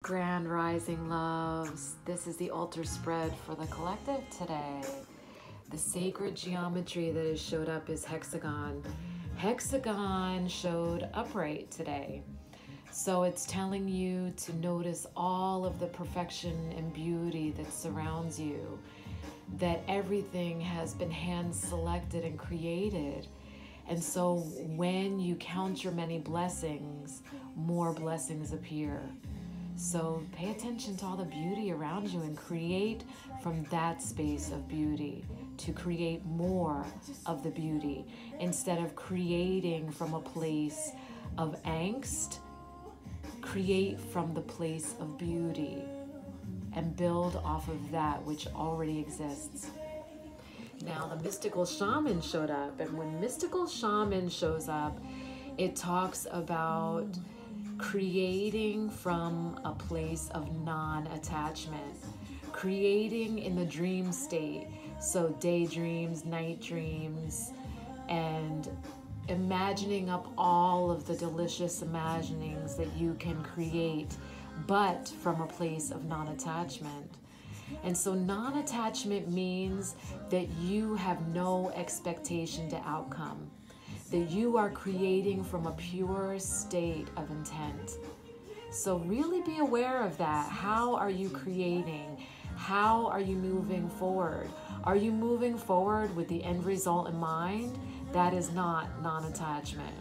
Grand Rising loves. This is the altar spread for the collective today. The sacred geometry that has showed up is hexagon. Hexagon showed upright today. So it's telling you to notice all of the perfection and beauty that surrounds you, that everything has been hand selected and created. And so when you count your many blessings, more blessings appear. So pay attention to all the beauty around you and create from that space of beauty to create more of the beauty instead of creating from a place of angst. Create from the place of beauty and build off of that which already exists. Now the mystical shaman showed up, and when mystical shaman shows up, it talks about creating from a place of non-attachment, creating in the dream state, so daydreams, night dreams, and imagining up all of the delicious imaginings that you can create, but from a place of non-attachment. And so non-attachment means that you have no expectation to outcome, that you are creating from a pure state of intent. So really be aware of that. How are you creating? How are you moving forward? Are you moving forward with the end result in mind? That is not non-attachment.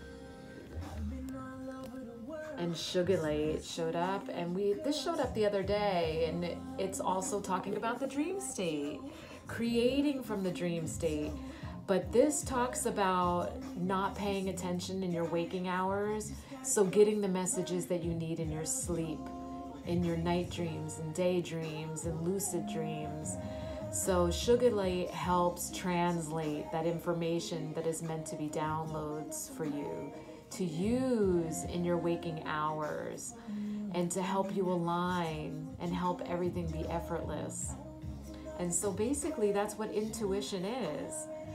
And Sugar Light showed up, and this showed up the other day, and it's also talking about the dream state, creating from the dream state. But this talks about not paying attention in your waking hours, so getting the messages that you need in your sleep, in your night dreams and daydreams and lucid dreams. So Sugar Light helps translate that information that is meant to be downloads for you to use in your waking hours and to help you align and help everything be effortless. And so basically that's what intuition is.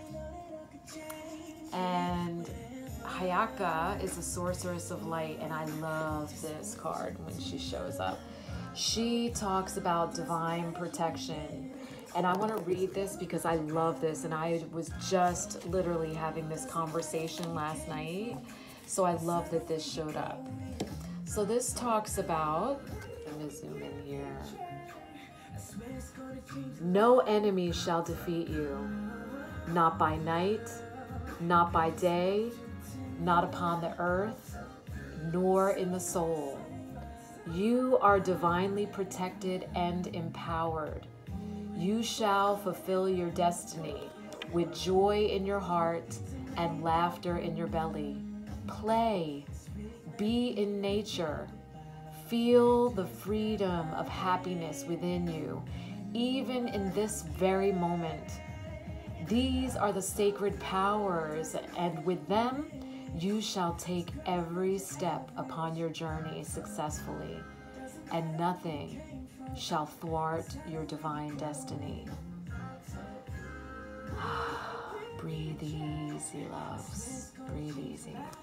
And Hayaka is a sorceress of light, and I love this card when she shows up. She talks about divine protection. And I want to read this because I love this, and I was just literally having this conversation last night. So I love that this showed up. So this talks about, let me zoom in here. No enemy shall defeat you, not by night, not by day, not upon the earth, nor in the soul. You are divinely protected and empowered. You shall fulfill your destiny with joy in your heart and laughter in your belly. Play, be in nature, feel the freedom of happiness within you, even in this very moment. These are the sacred powers, and with them, you shall take every step upon your journey successfully, and nothing shall thwart your divine destiny. Breathe easy, loves. Breathe easy.